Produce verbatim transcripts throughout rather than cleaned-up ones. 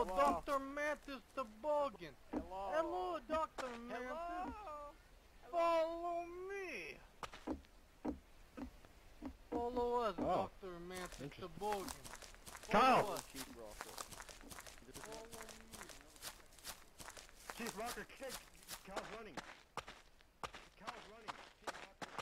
Hello. Doctor Mantis Toboggan. Hello. Hello, Doctor Mantis. Follow me. Follow us, Oh. Doctor Mantis Interesting. Toboggan. Kyle! Follow us. Chief Rocker. Follow me. Chief Rocker, K- Cal's running. Cal's running. Chief Rocker,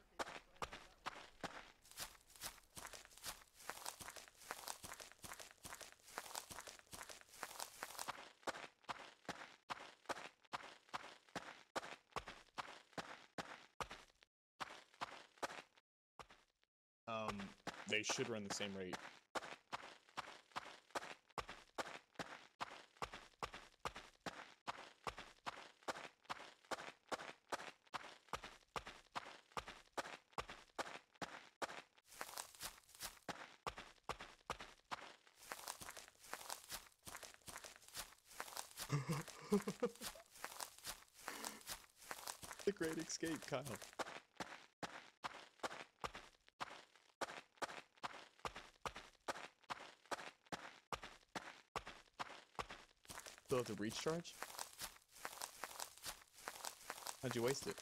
Um, they should run the same rate. The Great Escape, Kyle. Still have the breach charge? How'd you waste it?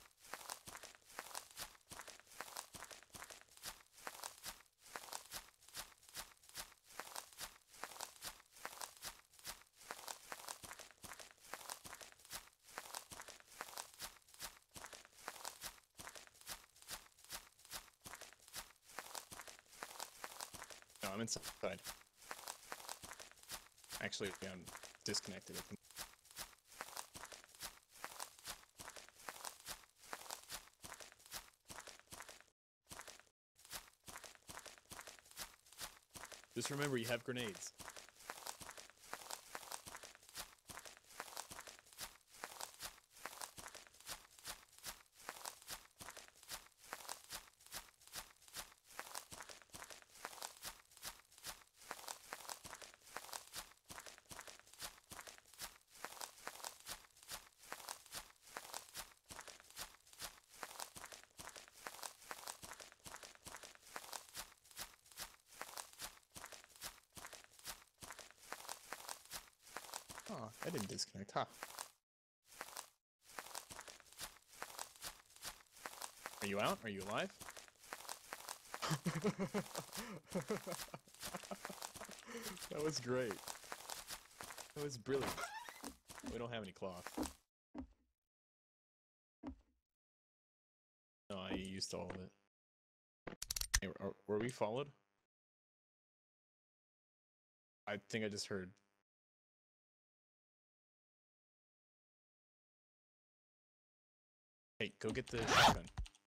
No, I'm inside. Actually, I'm disconnected at the Just remember, you have grenades. Oh, I didn't disconnect, huh? Are you out? Are you alive? That was great. That was brilliant. We don't have any cloth. No, I used all of it. Hey, are, were we followed? I think I just heard. Hey, go get the shotgun.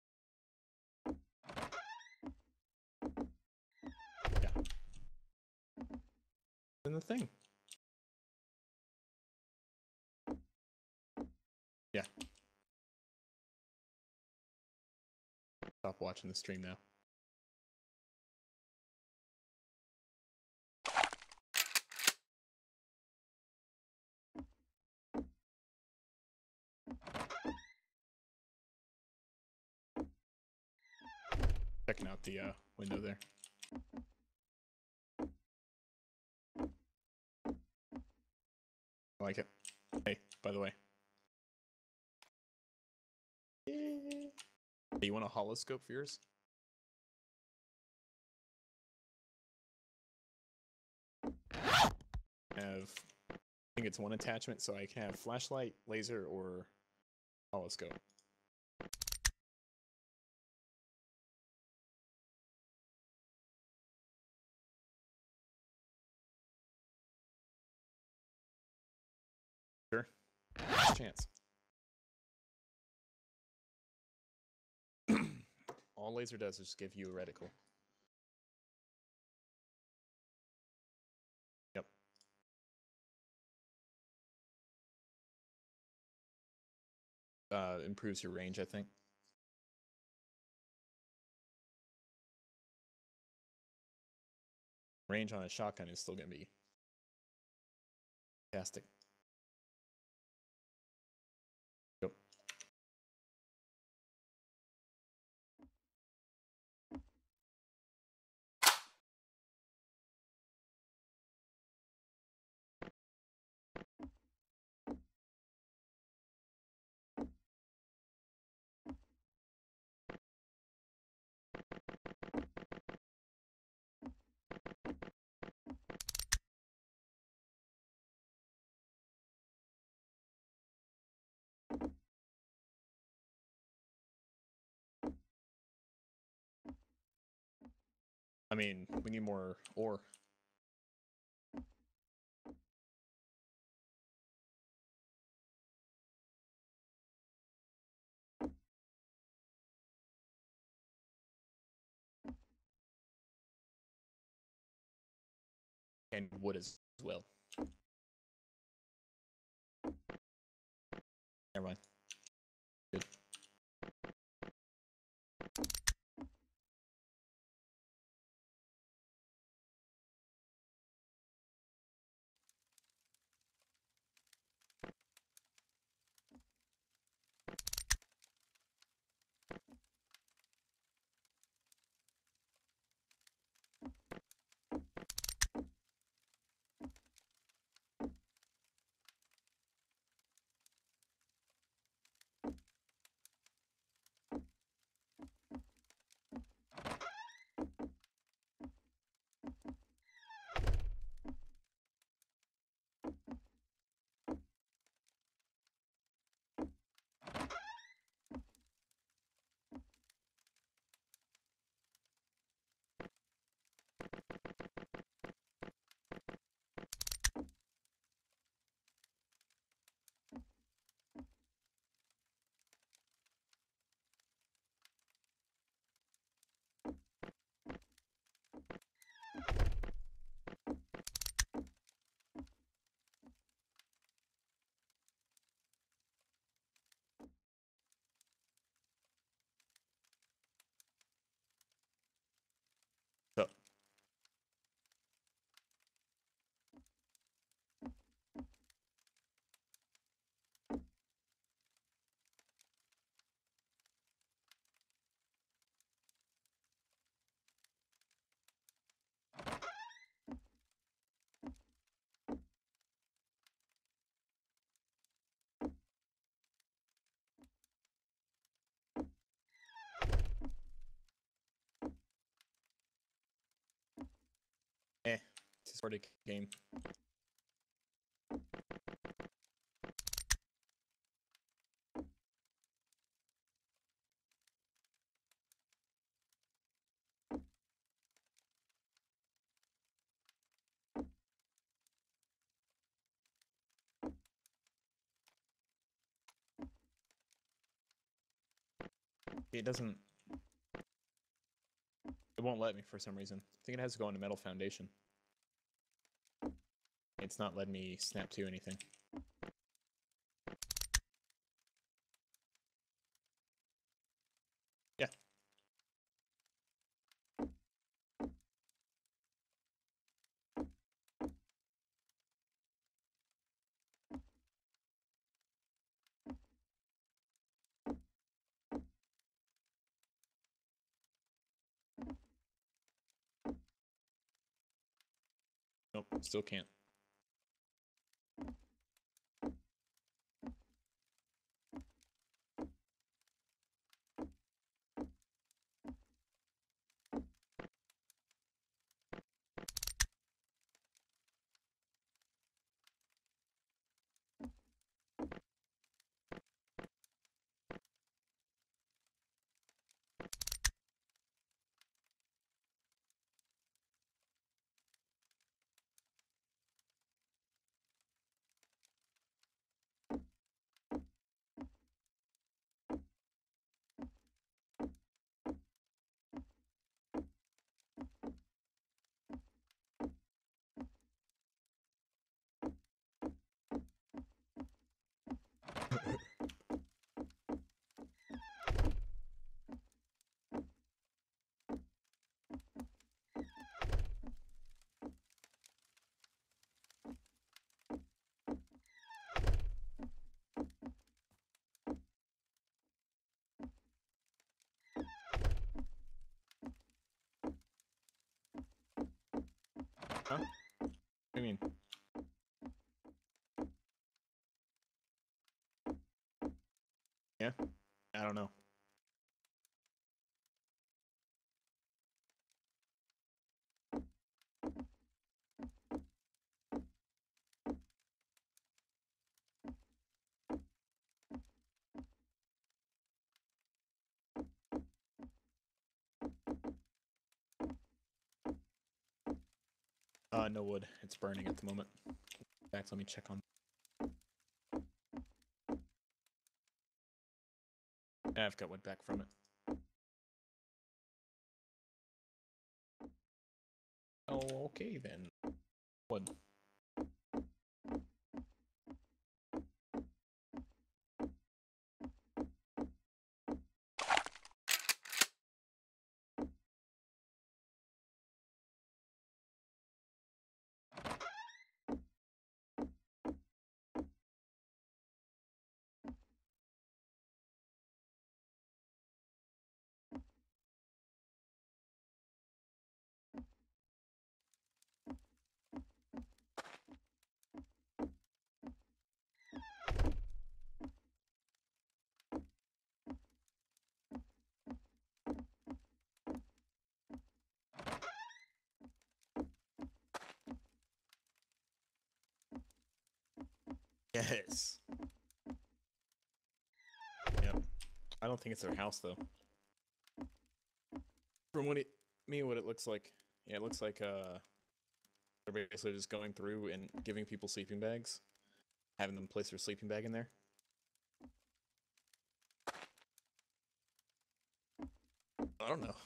Yeah. In the thing. Yeah. Stop watching the stream now. Checking out the uh, window there. I like it. Hey, by the way. Hey, you want a holoscope for yours? I have, I think it's one attachment, so I can have flashlight, laser, or holoscope. Sure. Last chance. All laser does is give you a reticle. Yep. Uh, improves your range, I think. Range on a shotgun is still gonna be fantastic. Yep. I mean, we need more ore. And wood as well. Never mind. Good. So. Eh, it's a sort of game. It doesn't... It won't let me for some reason. I think it has to go on a metal foundation. It's not letting me snap to anything. Yeah. Nope, still can't. Huh? What do you mean? Yeah? I don't know. Uh, no wood. It's burning at the moment. In fact, let me check on. Yeah, I've got wood back from it. Oh, okay then. Wood. Yes. Yep. I don't think it's their house though. From what it me what it looks like. Yeah, it looks like uh they're basically just going through and giving people sleeping bags. Having them place their sleeping bag in there. I don't know.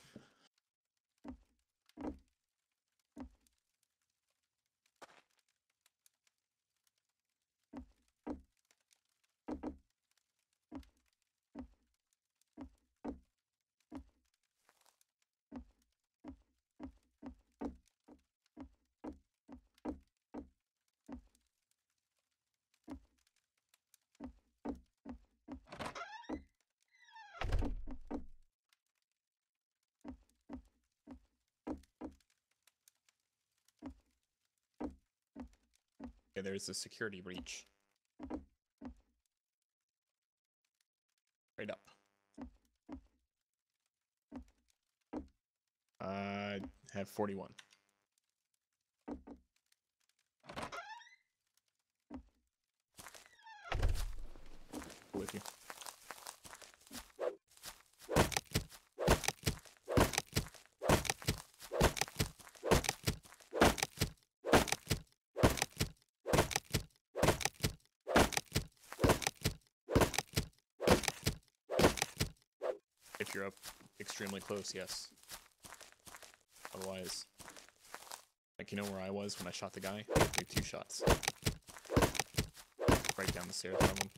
Okay, there's a security breach. Right up. I have forty-one. With you. If you're up extremely close, yes. Otherwise, like, you know where I was when I shot the guy? I took two shots. Right down the stairs from him.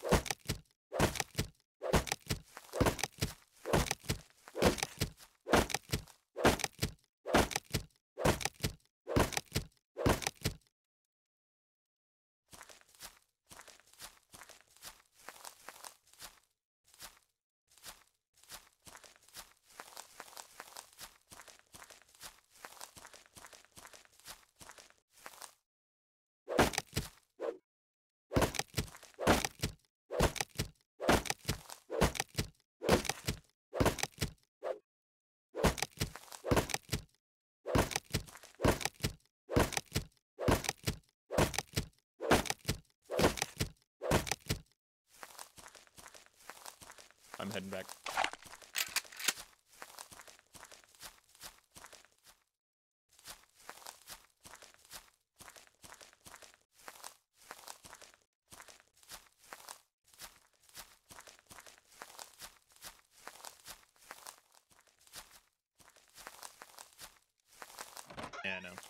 I'm heading back. Yeah, no.